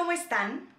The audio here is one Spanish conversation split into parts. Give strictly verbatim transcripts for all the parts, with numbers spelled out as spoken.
¿cómo están?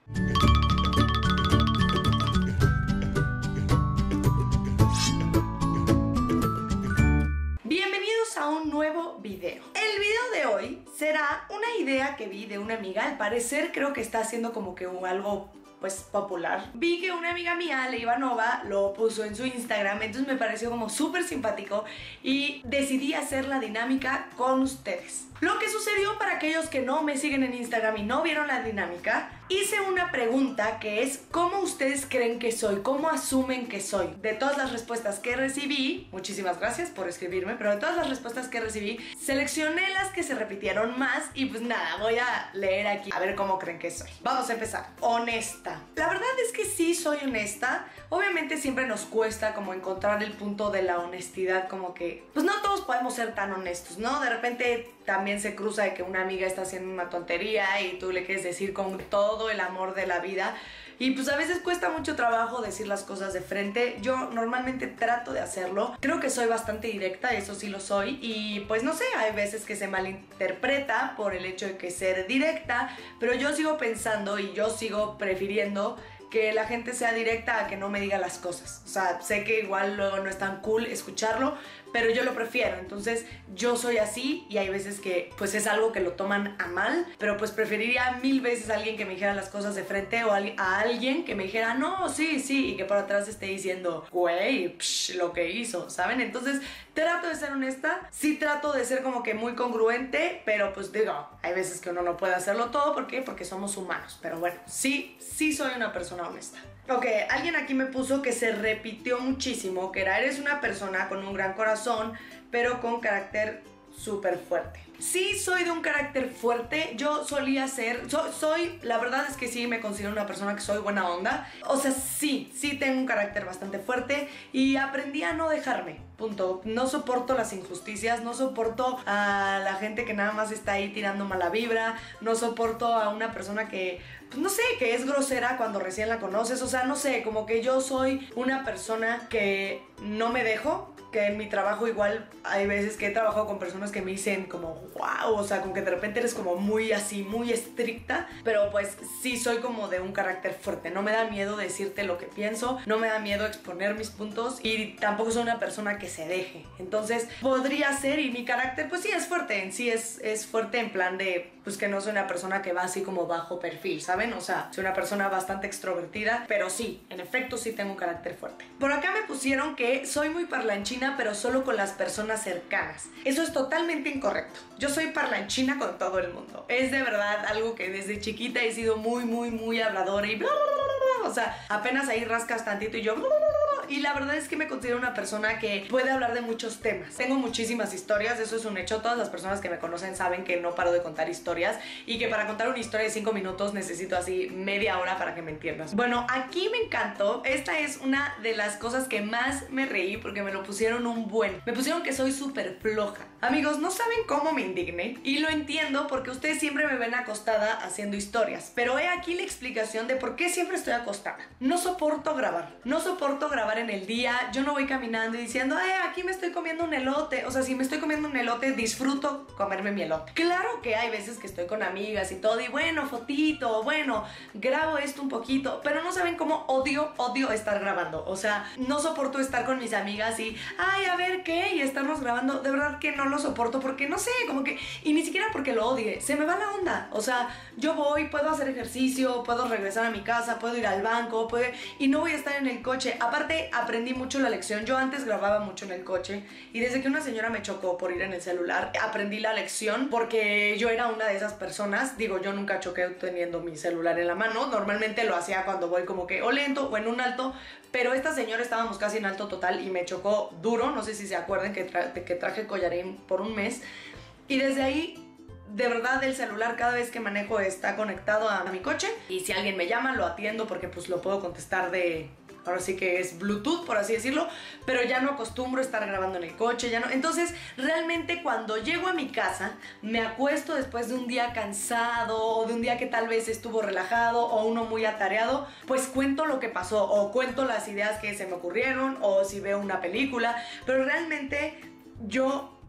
Bienvenidos a un nuevo video. El video de hoy será una idea que vi de una amiga. Al parecer creo que está haciendo como que algo pues popular. Vi que una amiga mía, Ale Ivanova, lo puso en su Instagram, entonces me pareció como súper simpático y decidí hacer la dinámica con ustedes. Lo que sucedió, para aquellos que no me siguen en Instagram y no vieron la dinámica, hice una pregunta que es: ¿cómo ustedes creen que soy? ¿Cómo asumen que soy? De todas las respuestas que recibí, muchísimas gracias por escribirme, pero de todas las respuestas que recibí, seleccioné las que se repitieron más y pues nada, voy a leer aquí a ver cómo creen que soy. Vamos a empezar. Honesta. La verdad es que sí soy honesta. Obviamente siempre nos cuesta como encontrar el punto de la honestidad, como que pues no todos podemos ser tan honestos, ¿no? De repente también se cruza de que una amiga está haciendo una tontería y tú le quieres decir con todo el amor de la vida y pues a veces cuesta mucho trabajo decir las cosas de frente. Yo normalmente trato de hacerlo, creo que soy bastante directa, eso sí lo soy, y pues no sé, hay veces que se malinterpreta por el hecho de que ser directa, pero yo sigo pensando y yo sigo prefiriendo que la gente sea directa a que no me diga las cosas. O sea, sé que igual luego no es tan cool escucharlo, pero yo lo prefiero. Entonces yo soy así y hay veces que pues es algo que lo toman a mal, pero pues preferiría mil veces a alguien que me dijera las cosas de frente o a alguien que me dijera no, sí, sí, y que por atrás esté diciendo güey, psh, lo que hizo, ¿saben? Entonces trato de ser honesta, sí trato de ser como que muy congruente, pero pues digo, hay veces que uno no puede hacerlo todo. ¿Por qué? Porque somos humanos, pero bueno, sí, sí soy una persona honesta. Ok, alguien aquí me puso que se repitió muchísimo, que era: eres una persona con un gran corazón, pero con carácter súper fuerte. Sí, soy de un carácter fuerte. Yo solía ser, so, soy, la verdad es que sí me considero una persona que soy buena onda. O sea, sí, sí tengo un carácter bastante fuerte y aprendí a no dejarme, punto. No soporto las injusticias, no soporto a la gente que nada más está ahí tirando mala vibra, no soporto a una persona que, pues no sé, que es grosera cuando recién la conoces. O sea, no sé, como que yo soy una persona que no me dejo, que en mi trabajo igual hay veces que he trabajado con personas que me dicen como wow, o sea, como que de repente eres como muy así, muy estricta, pero pues sí soy como de un carácter fuerte. No me da miedo decirte lo que pienso, no me da miedo exponer mis puntos y tampoco soy una persona que se deje. Entonces podría ser, y mi carácter pues sí es fuerte, en sí es, es fuerte en plan de pues que no soy una persona que va así como bajo perfil, ¿saben? O sea, soy una persona bastante extrovertida, pero sí, en efecto sí tengo un carácter fuerte. Por acá me pusieron que soy muy parlanchina, pero solo con las personas cercanas. Eso es totalmente incorrecto. Yo soy parlanchina con todo el mundo. Es de verdad algo que desde chiquita he sido muy, muy, muy habladora y bla, bla, bla, bla. O sea, apenas ahí rascas tantito y yo bla, bla, bla. Y la verdad es que me considero una persona que puede hablar de muchos temas. Tengo muchísimas historias, eso es un hecho. Todas las personas que me conocen saben que no paro de contar historias y que para contar una historia de cinco minutos necesito así media hora para que me entiendas. Bueno, aquí me encantó. Esta es una de las cosas que más me reí porque me lo pusieron un buen. Me pusieron que soy súper floja. Amigos, no saben cómo me indigné y lo entiendo porque ustedes siempre me ven acostada haciendo historias, pero he aquí la explicación de por qué siempre estoy acostada. No soporto grabar, no soporto grabar en el día. Yo no voy caminando y diciendo ay, aquí me estoy comiendo un elote. O sea, si me estoy comiendo un elote, disfruto comerme mi elote. Claro que hay veces que estoy con amigas y todo y bueno, fotito, bueno, grabo esto un poquito, pero no saben cómo odio, odio estar grabando. O sea, no soporto estar con mis amigas y ay, a ver qué, y estarnos grabando. De verdad que no lo soporto porque no sé, como que, y ni siquiera porque lo odie, se me va la onda. O sea, yo voy, puedo hacer ejercicio, puedo regresar a mi casa, puedo ir al banco, puedo, y no voy a estar en el coche. Aparte, aprendí mucho la lección. Yo antes grababa mucho en el coche y desde que una señora me chocó por ir en el celular, aprendí la lección porque yo era una de esas personas. Digo, yo nunca choqué teniendo mi celular en la mano. Normalmente lo hacía cuando voy como que o lento o en un alto, pero esta señora estábamos casi en alto total y me chocó duro. No sé si se acuerdan que, tra que traje collarín por un mes y desde ahí de verdad el celular cada vez que manejo está conectado a mi coche y si alguien me llama lo atiendo porque pues lo puedo contestar de... ahora sí que es Bluetooth, por así decirlo, pero ya no acostumbro estar grabando en el coche, ya no. Entonces, realmente cuando llego a mi casa, me acuesto después de un día cansado o de un día que tal vez estuvo relajado o uno muy atareado, pues cuento lo que pasó o cuento las ideas que se me ocurrieron o si veo una película, pero realmente yo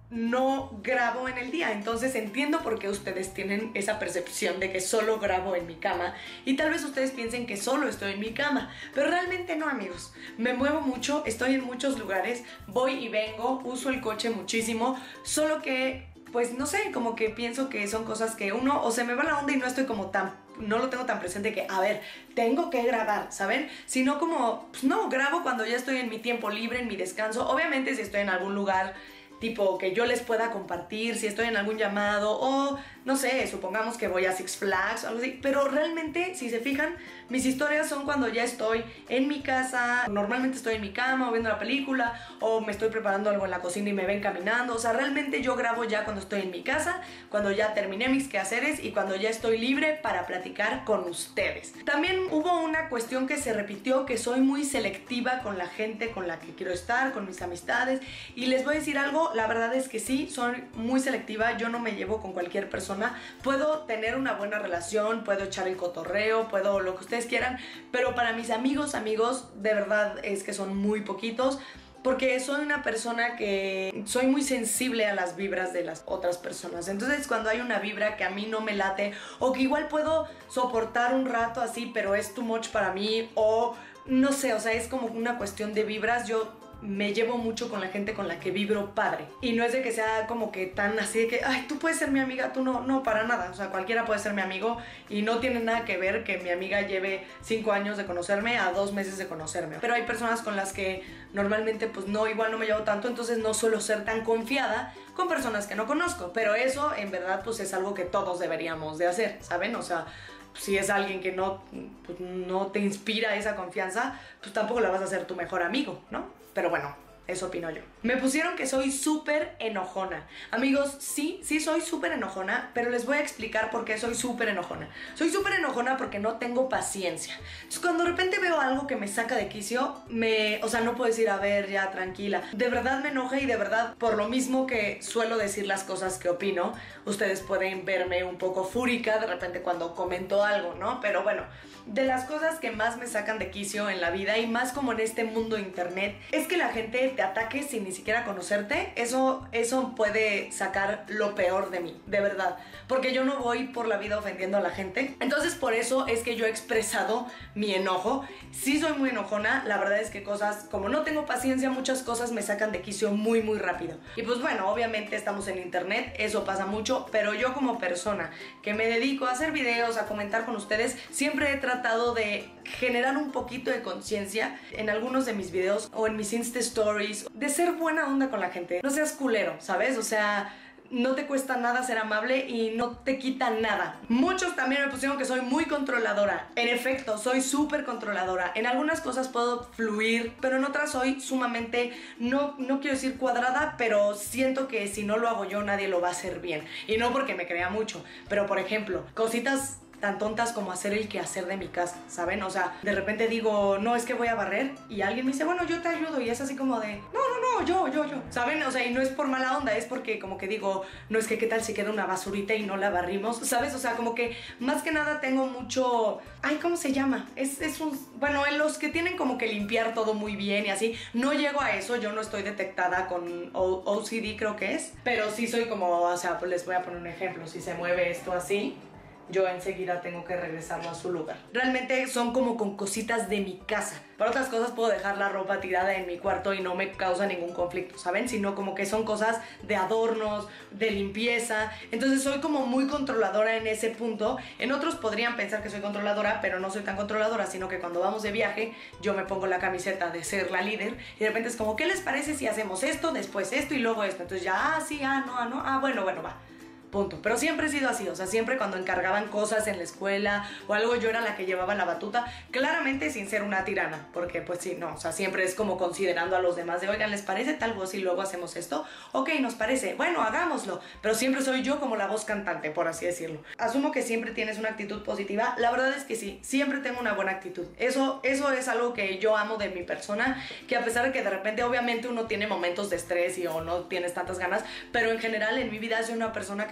no grabo en el día. Entonces entiendo por qué ustedes tienen esa percepción de que solo grabo en mi cama, y tal vez ustedes piensen que solo estoy en mi cama, pero realmente no, amigos. Me muevo mucho, estoy en muchos lugares, voy y vengo, uso el coche muchísimo, solo que pues no sé, como que pienso que son cosas que uno o se me va la onda y no estoy como tan, no lo tengo tan presente que, a ver, tengo que grabar, ¿saben? Sino como, pues no, grabo cuando ya estoy en mi tiempo libre, en mi descanso. Obviamente si estoy en algún lugar tipo que yo les pueda compartir, si estoy en algún llamado o no sé, supongamos que voy a Six Flags o algo así, pero realmente, si se fijan, mis historias son cuando ya estoy en mi casa, normalmente estoy en mi cama o viendo la película o me estoy preparando algo en la cocina y me ven caminando. O sea, realmente yo grabo ya cuando estoy en mi casa, cuando ya terminé mis quehaceres y cuando ya estoy libre para platicar con ustedes. También hubo una cuestión que se repitió, que soy muy selectiva con la gente con la que quiero estar, con mis amistades, y les voy a decir algo, la verdad es que sí, soy muy selectiva, yo no me llevo con cualquier persona. Puedo tener una buena relación, puedo echar el cotorreo, puedo lo que ustedes quieran, pero para mis amigos, amigos, de verdad es que son muy poquitos, porque soy una persona que soy muy sensible a las vibras de las otras personas. Entonces cuando hay una vibra que a mí no me late, o que igual puedo soportar un rato así, pero es too much para mí, o no sé, o sea, es como una cuestión de vibras, yo me llevo mucho con la gente con la que vibro padre. Y no es de que sea como que tan así de que, ay, tú puedes ser mi amiga, tú no, no, para nada. O sea, cualquiera puede ser mi amigo y no tiene nada que ver que mi amiga lleve cinco años de conocerme a dos meses de conocerme. Pero hay personas con las que normalmente pues no, igual no me llevo tanto, entonces no suelo ser tan confiada con personas que no conozco. Pero eso en verdad pues es algo que todos deberíamos de hacer, ¿saben? O sea, si es alguien que no, pues, no te inspira esa confianza, pues tampoco la vas a hacer tu mejor amigo, ¿no? Pero bueno, eso opino yo. Me pusieron que soy súper enojona. Amigos, sí, sí soy súper enojona, pero les voy a explicar por qué soy súper enojona. Soy súper enojona porque no tengo paciencia. Entonces, cuando de repente veo algo que me saca de quicio, me, o sea, no puedo decir, a ver, ya, tranquila. De verdad me enoja y de verdad, por lo mismo que suelo decir las cosas que opino, ustedes pueden verme un poco fúrica de repente cuando comento algo, ¿no? Pero bueno, de las cosas que más me sacan de quicio en la vida y más como en este mundo de internet es que la gente te ataque sin ni siquiera conocerte. Eso, eso puede sacar lo peor de mí, de verdad, porque yo no voy por la vida ofendiendo a la gente. Entonces por eso es que yo he expresado mi enojo. Sí soy muy enojona, la verdad es que cosas, como no tengo paciencia, muchas cosas me sacan de quicio muy muy rápido. Y pues bueno, obviamente estamos en internet, eso pasa mucho, pero yo como persona que me dedico a hacer videos, a comentar con ustedes, siempre he tratado de generar un poquito de conciencia en algunos de mis videos o en mis Insta Stories, de ser buena onda con la gente. No seas culero, ¿sabes? O sea, no te cuesta nada ser amable y no te quita nada. Muchos también me pusieron que soy muy controladora. En efecto, soy súper controladora. En algunas cosas puedo fluir, pero en otras soy sumamente, no, no quiero decir cuadrada, pero siento que si no lo hago yo, nadie lo va a hacer bien. Y no porque me crea mucho, pero por ejemplo, cositas tan tontas como hacer el quehacer de mi casa, ¿saben? O sea, de repente digo, no, es que voy a barrer y alguien me dice, bueno, yo te ayudo, y es así como de, no, no, no, yo, yo, yo, ¿saben? O sea, y no es por mala onda, es porque como que digo, no, es que qué tal si queda una basurita y no la barrimos, ¿sabes? O sea, como que más que nada tengo mucho, ay, ¿cómo se llama? Es, es un, bueno, en los que tienen como que limpiar todo muy bien y así, no llego a eso, yo no estoy detectada con O C D, creo que es, pero sí soy como, o sea, pues les voy a poner un ejemplo, si se mueve esto así, yo enseguida tengo que regresarlo a su lugar. Realmente son como con cositas de mi casa. Para otras cosas puedo dejar la ropa tirada en mi cuarto y no me causa ningún conflicto, ¿saben? Sino como que son cosas de adornos, de limpieza. Entonces soy como muy controladora en ese punto. En otros podrían pensar que soy controladora, pero no soy tan controladora, sino que cuando vamos de viaje yo me pongo la camiseta de ser la líder y de repente es como, ¿qué les parece si hacemos esto, después esto y luego esto? Entonces ya, ah, sí, ah, no, ah, no, ah, bueno, bueno, va. Punto. Pero siempre he sido así, o sea, siempre cuando encargaban cosas en la escuela o algo, yo era la que llevaba la batuta, claramente sin ser una tirana, porque pues sí, no, o sea, siempre es como considerando a los demás de, oigan, ¿les parece tal voz y luego hacemos esto? Ok, nos parece, bueno, hagámoslo, pero siempre soy yo como la voz cantante, por así decirlo. Asumo que siempre tienes una actitud positiva, la verdad es que sí, siempre tengo una buena actitud, eso, eso es algo que yo amo de mi persona, que a pesar de que de repente obviamente uno tiene momentos de estrés y o no tienes tantas ganas, pero en general en mi vida soy una persona que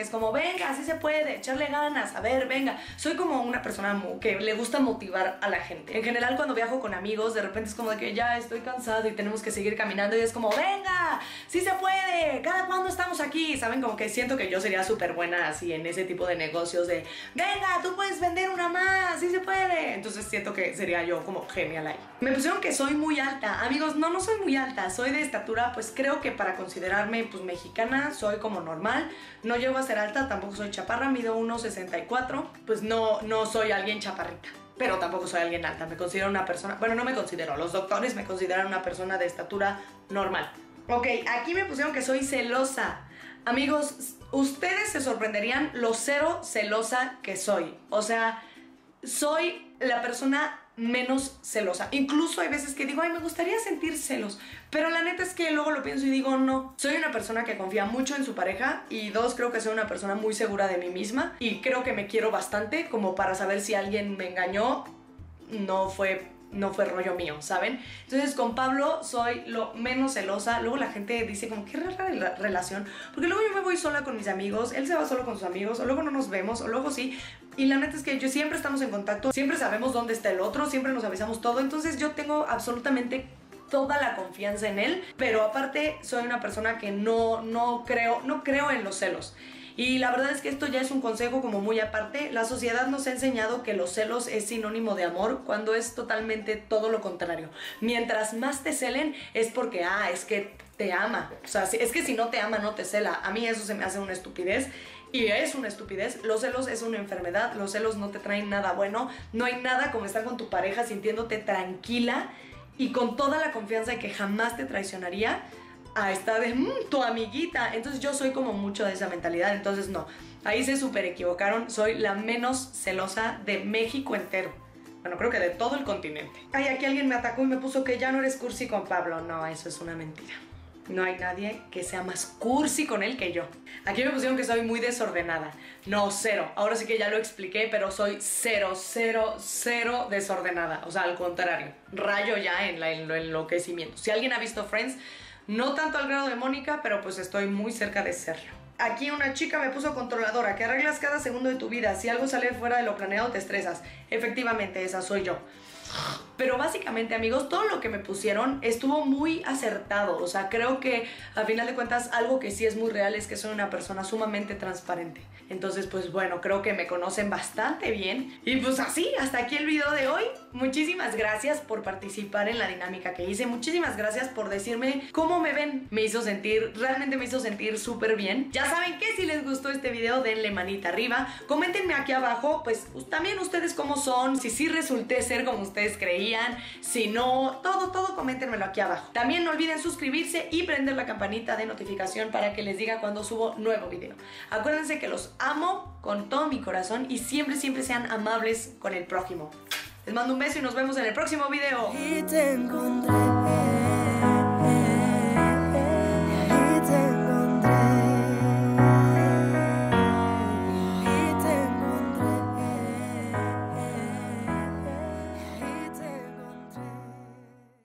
es como, venga, así se puede, echarle ganas, a ver, venga. Soy como una persona que le gusta motivar a la gente. En general, cuando viajo con amigos, de repente es como de que ya estoy cansado y tenemos que seguir caminando y es como, venga, sí se puede, cada cuándo estamos aquí, ¿saben? Como que siento que yo sería súper buena así en ese tipo de negocios de, venga, tú puedes vender una más, sí se puede. Entonces siento que sería yo como genial ahí. Me pusieron que soy muy alta. Amigos, no, no soy muy alta, soy de estatura, pues creo que para considerarme pues mexicana soy como normal. No llego a ser alta, tampoco soy chaparra, mido uno sesenta y cuatro, pues no, no soy alguien chaparrita. Pero tampoco soy alguien alta, me considero una persona, bueno, no me considero, los doctores me consideran una persona de estatura normal. Ok, aquí me pusieron que soy celosa. Amigos, ustedes se sorprenderían lo cero celosa que soy. O sea, soy la persona menos celosa. Incluso hay veces que digo, ay, me gustaría sentir celos, pero la neta es que luego lo pienso y digo, no. Soy una persona que confía mucho en su pareja y dos, creo que soy una persona muy segura de mí misma y creo que me quiero bastante como para saber si alguien me engañó, no fue... no fue rollo mío, ¿saben? Entonces con Pablo soy lo menos celosa. Luego la gente dice como, qué rara la relación, porque luego yo me voy sola con mis amigos, él se va solo con sus amigos, o luego no nos vemos, o luego sí. Y la neta es que yo siempre estamos en contacto, siempre sabemos dónde está el otro, siempre nos avisamos todo. Entonces yo tengo absolutamente toda la confianza en él, pero aparte soy una persona que no, no creo, no creo en los celos. Y la verdad es que esto ya es un consejo como muy aparte. La sociedad nos ha enseñado que los celos es sinónimo de amor, cuando es totalmente todo lo contrario. Mientras más te celen es porque, ah, es que te ama. O sea, es que si no te ama, no te cela. A mí eso se me hace una estupidez. Y es una estupidez. Los celos es una enfermedad. Los celos no te traen nada bueno. No hay nada como estar con tu pareja sintiéndote tranquila y con toda la confianza de que jamás te traicionaría, a esta de mmm, tu amiguita. Entonces yo soy como mucho de esa mentalidad. Entonces no, ahí se súper equivocaron. Soy la menos celosa de México entero. Bueno, creo que de todo el continente. Ay, aquí alguien me atacó y me puso que ya no eres cursi con Pablo. No, eso es una mentira. No hay nadie que sea más cursi con él que yo. Aquí me pusieron que soy muy desordenada. No, cero. Ahora sí que ya lo expliqué, pero soy cero, cero, cero desordenada. O sea, al contrario. Rayo ya en, la, en el enloquecimiento. Si alguien ha visto Friends, no tanto al grado de Mónica, pero pues estoy muy cerca de serlo. Aquí una chica me puso controladora, que arreglas cada segundo de tu vida. Si algo sale fuera de lo planeado, te estresas. Efectivamente, esa soy yo. Pero básicamente, amigos, todo lo que me pusieron estuvo muy acertado. O sea, creo que a final de cuentas algo que sí es muy real es que soy una persona sumamente transparente. Entonces, pues bueno, creo que me conocen bastante bien. Y pues así, hasta aquí el video de hoy. Muchísimas gracias por participar en la dinámica que hice. Muchísimas gracias por decirme cómo me ven. Me hizo sentir, realmente me hizo sentir súper bien. Ya saben que si les gustó este video, denle manita arriba. Coméntenme aquí abajo, pues, pues también ustedes cómo son. Si sí resulté ser como ustedes creían. Si no, todo, todo coméntenmelo aquí abajo. También no olviden suscribirse y prender la campanita de notificación para que les diga cuando subo nuevo video. Acuérdense que los amo con todo mi corazón y siempre, siempre sean amables con el prójimo. Les mando un beso y nos vemos en el próximo video. Y te encontré.